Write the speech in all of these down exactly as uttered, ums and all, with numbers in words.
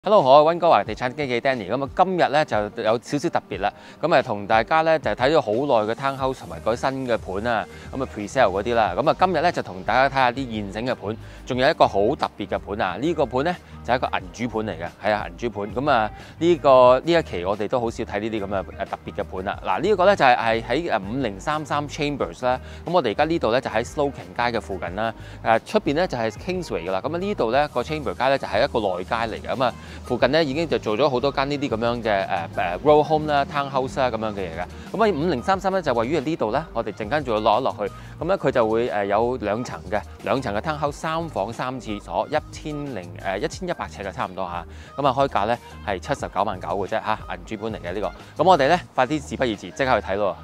Hello， 我係溫哥華地產經紀 Danny。咁啊，今日咧就有少少特別啦。咁啊，同大家咧就睇咗好耐嘅 townhouse 同埋嗰啲新嘅盤啊。咁啊 pre-sale 嗰啲啦。咁啊，今日咧就同大家睇下啲現成嘅盤，仲有一個好特別嘅盤啊！呢個盤咧就係一個銀主盤嚟嘅，係啊銀主盤。咁啊，呢個呢一期我哋都好少睇呢啲咁嘅誒特別嘅盤啦。嗱，呢個咧就係係喺誒五零三三 Chambers 啦。咁我哋而家呢度咧就喺 Slocan 街嘅附近啦。誒出邊咧就係 Kingsway 噶啦。咁啊呢度咧個 Chamber 街咧就係一個內街嚟嘅。咁啊附近咧已經就做咗好多間呢啲咁樣嘅誒誒 row home 啦、townhouse 啦咁樣嘅嘢嘅。咁啊五零三三咧就位於呢度咧，我哋陣間仲要落一落去。咁咧佢就會誒有兩層嘅，兩層嘅 townhouse 三房三廁所，一千零誒一千一百尺嘅差唔多嚇。咁啊開價咧係七十九萬九嘅啫嚇，銀主盤嚟嘅呢個。咁我哋咧快啲事不宜遲，即刻去睇咯。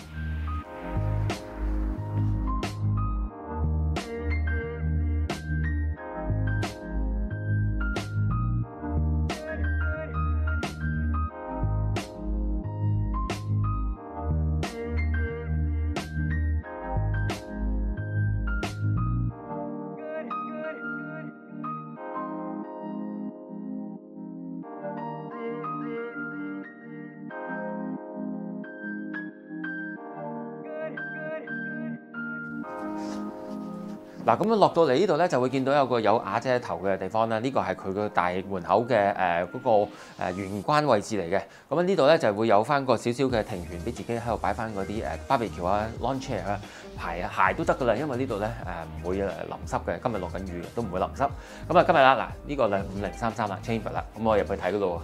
嗱，咁樣落到嚟呢度咧，就會見到有個有瓦遮頭嘅地方啦。呢個係佢個大門口嘅誒嗰個誒玄關位置嚟嘅。咁啊呢度咧就會有翻個少少嘅庭園俾自己喺度擺翻嗰啲誒 barbecue 啊、lawn chair 啊、鞋啊、鞋都得噶啦。因為呢度咧誒唔會誒淋濕嘅，今日落緊雨都唔會淋濕。咁啊今日啦，嗱呢個咧五零三三啦 Chamber 啦，咁我入去睇嗰度。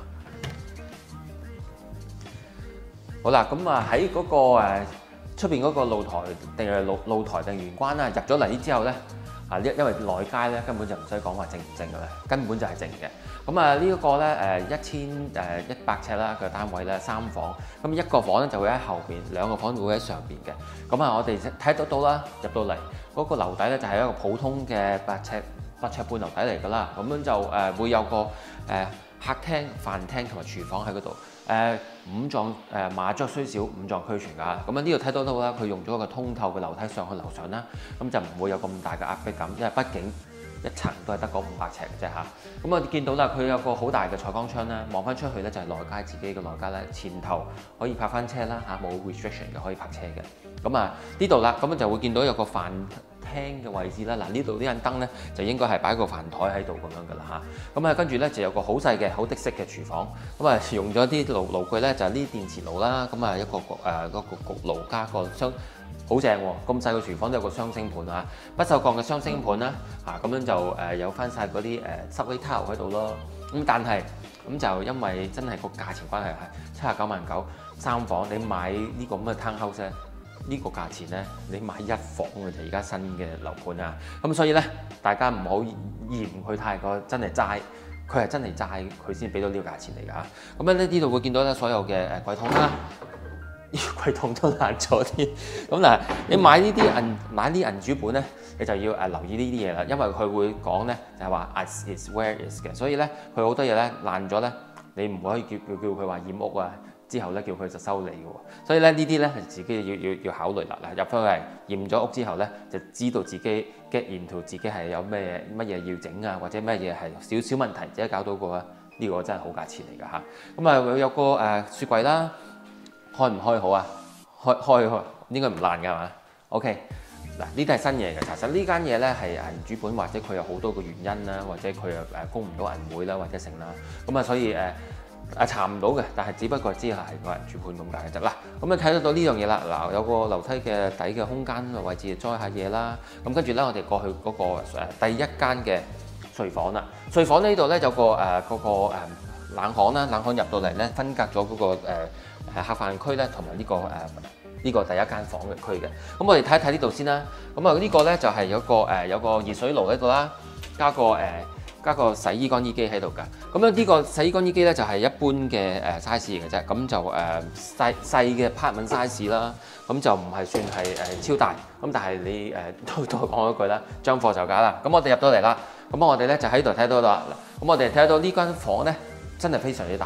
好啦，咁啊喺嗰個誒出邊嗰個露台定係露露台定玄關啦，入咗嚟之後咧，啊因因為內街咧根本就唔使講話靜唔靜嘅啦，根本就係靜嘅。咁啊呢一個咧誒一千誒一百尺啦嘅單位咧三房，咁一個房咧就會喺後邊，兩個房會喺上邊嘅。咁啊我哋睇得到啦，入到嚟嗰個樓底咧就係一個普通嘅八尺八尺半樓底嚟㗎啦。咁樣就誒會有個誒客廳、飯廳同埋廚房喺嗰度。誒五臟誒麻雀雖小，五臟俱全㗎。咁啊呢度睇到到啦，佢用咗一個通透嘅樓梯上去樓上啦，咁就唔會有咁大嘅壓迫感，因為畢竟一層都係得嗰五百尺嘅啫嚇。咁啊見到啦，佢有個好大嘅採光窗啦，望翻出去咧就係內街自己嘅內街咧，前頭可以泊翻車啦嚇，冇 restriction 嘅可以泊車嘅。咁啊呢度啦，咁就會見到有個飯廳嘅位置啦。嗱呢度呢盞燈咧就應該係擺個飯台喺度咁樣㗎啦嚇。咁啊跟住咧就有個好細嘅好的式嘅廚房。咁啊用咗啲爐爐具咧就係呢電磁爐啦。咁啊一個焗誒嗰個焗爐加個雙好正喎，咁細個廚房都有個雙星盤啊，不鏽鋼嘅雙星盤啦嚇。咁樣就誒有翻晒嗰啲誒 subway tile 喺度咯。咁但係咁就因為真係個價錢關係係七十九萬九三房，你買呢個咁嘅 townhouse 咧。呢個價錢咧，你買一房嘅就而家新嘅樓盤啊，咁所以咧，大家唔好嫌佢太過真係齋，佢係真係齋，佢先俾到呢個價錢嚟㗎嚇。咁咧呢度會見到咧所有嘅誒櫃桶啦，呢個櫃桶都爛咗啲。咁嗱，你買呢啲銀買啲銀主盤咧，你就要誒留意呢啲嘢啦，因為佢會講咧就係話 as is where is 嘅，所以咧佢好多嘢咧爛咗咧，你唔可以叫叫叫佢話驗屋啊。之後咧叫佢就修理嘅喎，所以咧呢啲咧係自己要要要考慮啦。嗱入翻去驗咗屋之後咧，就知道自己 get into 自己係有咩乜嘢要整啊，或者乜嘢係少少問題，自己搞到個呢、呢個真係好價錢嚟㗎嚇。咁啊有個誒、呃、雪櫃啦，開唔開好啊？開開開應該唔爛㗎係嘛 ？OK 嗱呢啲係新嘢嘅，其實呢間嘢咧係銀主盤或者佢有好多個原因啦，或者佢又誒供唔到銀會啦，或者成啦，咁啊所以誒。呃啊查唔到嘅，但係只不過之後係個銀主盤咁解嘅啫啦。咁你睇得到呢樣嘢啦，嗱有個樓梯嘅底嘅空間嘅位置裝下嘢啦。咁跟住咧，我哋過去嗰個誒第一間嘅睡房啦。睡房呢度咧有個誒嗰個誒冷巷啦，冷巷入到嚟咧分隔咗嗰個誒客飯區咧同埋呢個誒呢個第一間房嘅區嘅。咁我哋睇一睇呢度先啦。咁啊呢個咧就係有個誒有個熱水爐喺度啦，加個誒。加個洗衣乾衣機喺度㗎，咁樣呢個洗衣乾衣機咧就係一般嘅誒 size 嚟嘅啫，咁就誒細細嘅 apartment size 啦，咁就唔係算係誒超大，咁但係你誒都都講一句啦，將貨就假啦。咁我哋入到嚟啦，咁我哋咧就喺度睇到啦，咁我哋睇到呢間房咧真係非常之大㗎。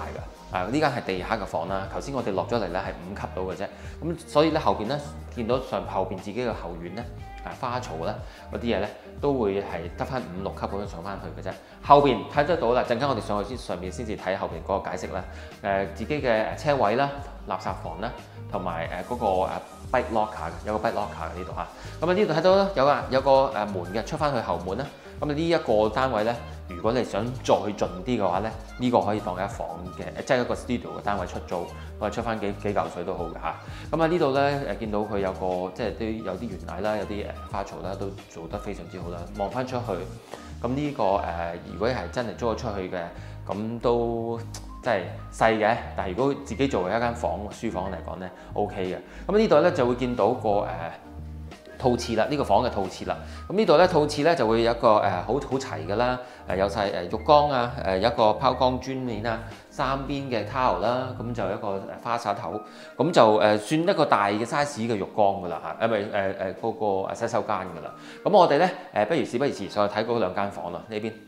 啊呢間係地下嘅房啦，頭先我哋落咗嚟咧係五級到嘅啫，咁所以咧後邊咧見到上後邊自己嘅後院咧，啊花槽咧嗰啲嘢咧都會係得翻五六級咁樣上翻去嘅啫。後邊睇得到啦，陣間我哋上去先上面先至睇後邊嗰個解釋啦。誒、呃、自己嘅車位啦、垃圾房啦，同埋誒嗰個誒 bike locker 嘅，有個 bike locker 嘅呢度嚇。咁啊呢度睇到啦，有個有個誒門嘅出翻去後門啦。咁啊呢一個單位咧，如果你想再盡啲嘅話咧，呢、這個可以當一房嘅，即係一個 studio 嘅單位出租，我哋出翻幾幾嚿水都好嘅嚇。咁啊呢度咧誒見到佢有個即係都有啲懸崖啦，有啲誒花槽啦，都做得非常之好啦。望翻出去，咁呢、這個誒、呃、如果係真係租咗出去嘅，咁都即係細嘅。但係如果自己做嘅一間房書房嚟講咧 ，OK 嘅。咁呢度咧就會見到個誒。呃套廁啦，呢、這個房嘅套廁啦。咁呢度咧套廁咧就會有一個誒好好齊嘅啦，誒有晒誒浴缸啊，誒有一個拋光磚面啊，三邊嘅 towel 啦，咁就一個誒花灑頭，咁就誒算一個大嘅 size 嘅浴缸噶啦嚇，誒咪誒誒嗰個洗手間噶啦。咁我哋咧誒不如事不宜遲，上去睇嗰兩間房啦呢邊。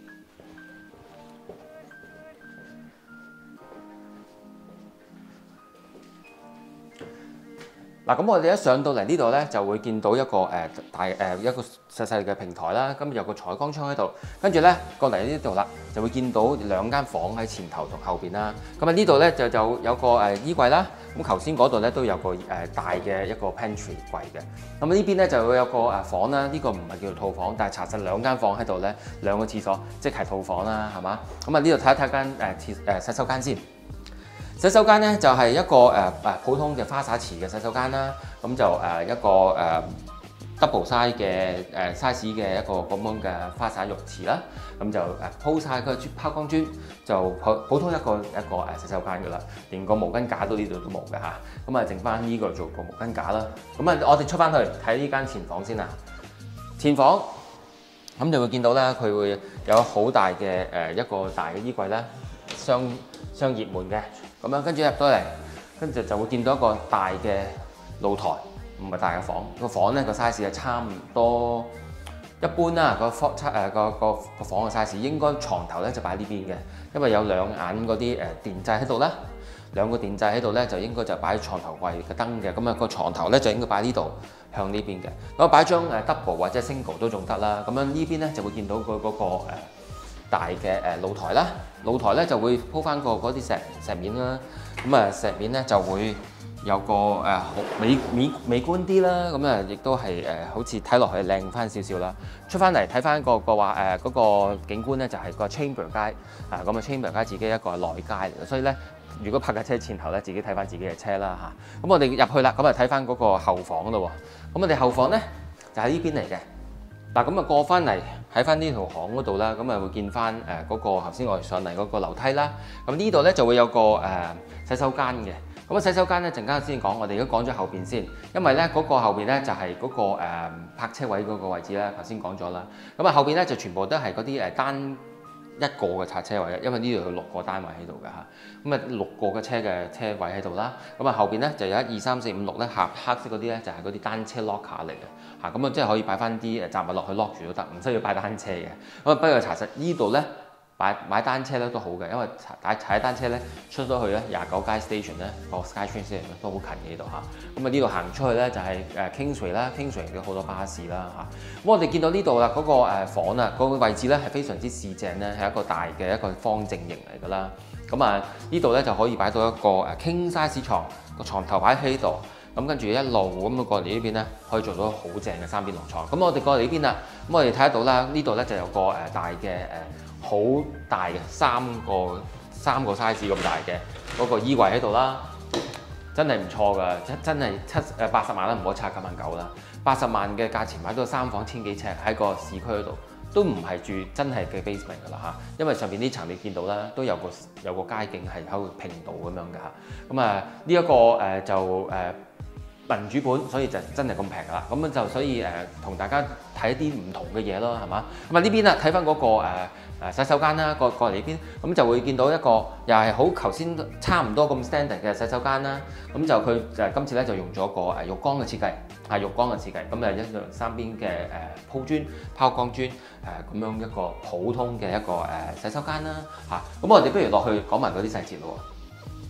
嗱，咁我哋一上到嚟呢度咧，就會見到一個誒、呃、大誒、呃、一個細細嘅平台啦。咁有個採光窗喺度，跟住咧過嚟呢度啦，就會見到兩間房喺前頭同後邊啦。咁啊呢度咧就就有個誒衣櫃啦。咁頭先嗰度咧都有個誒大嘅一個 pantry 櫃嘅。咁呢邊咧就會有個誒房啦。呢、這個唔係叫做套房，但係查實兩間房喺度咧，兩個廁所即係套房啦，係嘛？咁啊呢度睇一睇間誒廁誒洗手間先。洗手間咧就係一個誒誒普通嘅花灑池嘅洗手間啦，咁就誒一個誒 double size 嘅誒 size 嘅一個咁樣嘅花灑浴池啦，咁就誒鋪晒個拋光磚，就普普通一個一個誒洗手間噶啦，連個毛巾架都呢度都冇嘅嚇，咁啊剩翻呢個做個毛巾架啦，咁啊我哋出翻去睇呢間前房先啦，前房咁就會見到咧，佢會有好大嘅誒一個大嘅衣櫃啦，雙雙葉門嘅。咁樣跟住入到嚟，跟住就會見到一個大嘅露台，唔係大嘅房。個房咧個 size 係差唔多一般啦。個房差誒個個個房嘅 size 應該床頭咧就擺呢邊嘅，因為有兩眼嗰啲誒電掣喺度啦，兩個電掣喺度咧就應該就擺床頭櫃嘅燈嘅。咁啊個床頭咧就應該擺呢度向呢邊嘅。咁擺張誒 double 或者 single 都仲得啦。咁樣呢邊咧就會見到佢嗰個誒大嘅誒露台啦。露台咧就會鋪翻個嗰啲石石面啦，咁啊石面咧就會有個誒好、呃、美美美觀啲啦，咁啊亦都係誒、呃、好似睇落去靚翻少少啦。出翻嚟睇翻個個話誒嗰個景觀咧就係個 Chamber 街啊，咁啊 Chamber 街自己一個內街嚟嘅，所以咧如果泊架車前頭咧自己睇翻自己嘅車啦嚇。咁我哋入去啦，咁啊睇翻嗰個後房咯喎，咁我哋後房咧就喺呢邊嚟嘅。嗱咁啊過翻嚟喺翻呢條巷嗰度啦，咁啊會見翻誒嗰個頭先我哋上嚟嗰個樓梯啦。咁呢度咧就會有個誒、呃、洗手間嘅。咁啊洗手間咧陣間先講，我哋而家講咗後邊先，因為咧嗰、嗰個後邊咧就係、係、嗰、嗰個誒、呃、泊車位嗰個位置啦。頭先講咗啦。咁啊後邊咧就全部都係嗰啲誒單一個嘅泊車位，因為呢度有六個單位喺度㗎嚇。咁啊六個嘅車嘅車位喺度啦。咁啊後邊咧就有一二三四五六咧，黑黑色嗰啲咧就係嗰啲單車 locker 嚟嘅嚇。咁啊即係可以擺翻啲誒雜物落去 lock 住都得，唔需要擺單車嘅。咁啊不過查實呢度咧擺買單車咧都好嘅，因為踩踩單車咧出咗去咧廿九街 station 咧個 SkyTrain station 都好近嘅呢度嚇。咁啊呢度行出去咧就係誒 Kingsway 啦 ，Kingsway 有好多巴士啦嚇。咁我哋見到呢度啦，嗰個誒房啊，嗰個位置咧係非常之市正咧，係一個大嘅一個方正形嚟㗎啦。咁啊呢度咧就可以擺到一個誒 king size 牀，個床頭擺喺呢度。咁跟住一路咁過嚟呢邊咧，可以做到好正嘅三邊龍床。咁我哋過嚟呢邊啦，咁我哋睇得到啦，呢度咧就有個誒大嘅誒好大嘅三個三個 size 咁大嘅嗰個衣櫃喺度啦，真係唔錯㗎，真真係七誒八十萬啦，唔好差九萬九啦，八十萬嘅價錢買到三房千幾尺喺個市區嗰度，都唔係住真係嘅 basement 㗎啦嚇，因為上邊呢層你見到啦，都有個有個街景係喺個平道咁樣㗎嚇。咁啊呢一個誒就誒。呃民主本，所以就真係咁平㗎啦。咁樣就所以誒，同、呃、大家睇一啲唔同嘅嘢咯，係嘛？咁啊呢邊啦，睇翻嗰個誒、呃、洗手間啦，過過嚟呢邊，咁就會見到一個又係好頭先差唔多咁 standard 嘅洗手間啦。咁就佢就今次咧就用咗個誒浴缸嘅設計，係浴缸嘅設計。咁誒一樣三邊嘅誒鋪磚、拋光磚誒咁樣一個普通嘅一個誒洗手間啦嚇。咁我哋不如落去講埋嗰啲細節咯。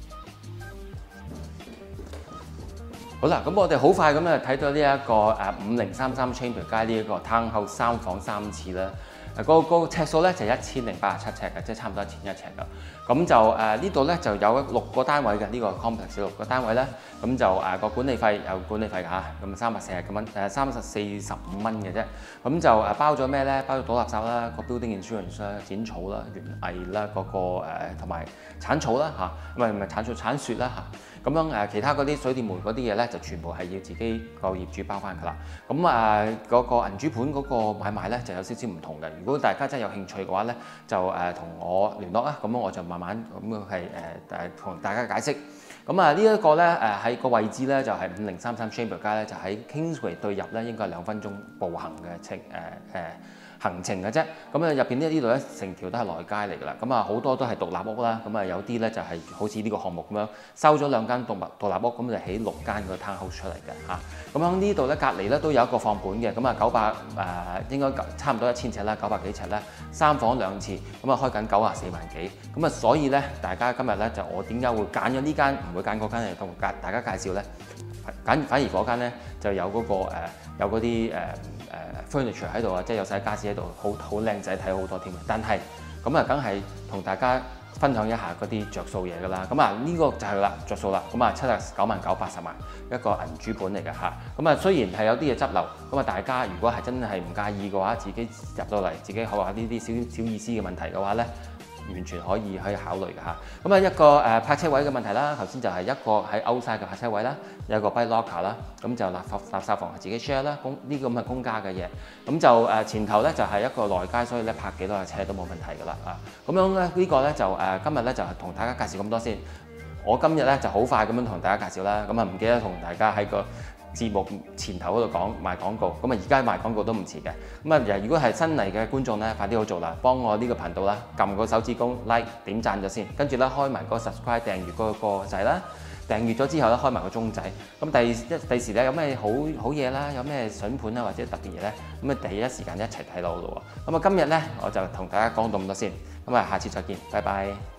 好啦，咁我哋好快咁咧睇到呢一個誒五零三三 Chamber 街呢一個 townhouse 三房三廁啦。誒個個尺數咧就一千零八十七尺嘅，即係差唔多一千一尺噶。咁就誒呢度咧就有六個單位嘅，呢個 complex 六個單位咧，咁就誒個管理費有管理費㗎嚇，咁三百四十幾蚊，誒三十四十五蚊嘅啫。咁就誒包咗咩咧？包咗倒垃圾啦，個 building insurance 啦，剪草啦、園藝啦，嗰個誒同埋剷草啦嚇，唔係唔係剷草剷雪啦嚇。咁樣誒其他嗰啲水電煤嗰啲嘢咧，就全部係要自己個業主包翻㗎啦。咁誒嗰個銀主盤嗰個買賣咧就有少少唔同嘅。如果大家真係有興趣嘅話咧，就誒同我聯絡啊，咁我就慢慢咁樣係誒誒同大家解釋。咁啊呢一個咧誒喺個位置咧就係五零三三 Chamber 街咧，就喺 Kingsway 對入咧，應該係兩分鐘步行嘅程誒誒。呃行程嘅啫，咁啊入邊呢呢度咧成條都係內街嚟㗎啦，咁啊好多都係獨立屋啦，咁啊有啲咧就係好似呢個項目咁樣收咗兩間獨立獨立屋，咁就起六間個 townhouse 出嚟嘅嚇。咁喺呢度咧隔離咧都有一個放盤嘅，咁啊九百誒應該差唔多一千尺啦，九百幾尺啦，三房兩廁，咁啊開緊九十四萬幾，咁啊所以咧大家今日咧就我點解會揀咗呢間唔會揀嗰間嚟同大家介紹咧？揀反而嗰間咧就有嗰、嗰個、呃、有嗰啲誒。誒 furniture 喺度啊，即係有晒傢俬喺度，好好靚仔睇好多添。但係咁啊，梗係同大家分享一下嗰啲着數嘢㗎啦。咁啊，呢個就係啦，着數啦。咁啊，七十九萬九八十萬一個銀主盤嚟嘅嚇。咁啊，雖然係有啲嘢執漏，咁啊，大家如果係真係唔介意嘅話，自己入到嚟，自己學下呢啲小小意思嘅問題嘅話咧，完全可以可以考慮嘅嚇。咁啊一個誒泊車位嘅問題啦，頭先就係一個喺 outside 嘅泊車位啦，有一個 bike locker 啦，咁就垃垃圾房係自己 share 啦，公呢個咁嘅公家嘅嘢。咁就誒前頭咧就係一個內街，所以咧泊幾多架車都冇問題㗎啦啊。咁樣咧呢個咧就誒今日咧就係同大家介紹咁多先。我今日咧就好快咁樣同大家介紹啦，咁啊唔記得同大家喺個節目前頭嗰度講賣廣告，咁啊而家賣廣告都唔遲嘅。咁啊，如果係新嚟嘅觀眾咧，快啲好做啦，幫我呢個頻道啦，撳個手指公 like 點讚咗先，跟住咧開埋個 subscribe 訂閱嗰個掣啦，訂閱咗之後咧開埋個鐘仔，咁第一第時咧有咩好好嘢啦，有咩筍盤啊或者特別嘢咧，咁啊第一時間一齊睇到咯喎。咁啊今日咧我就同大家講到咁多先，咁啊下次再見，拜拜。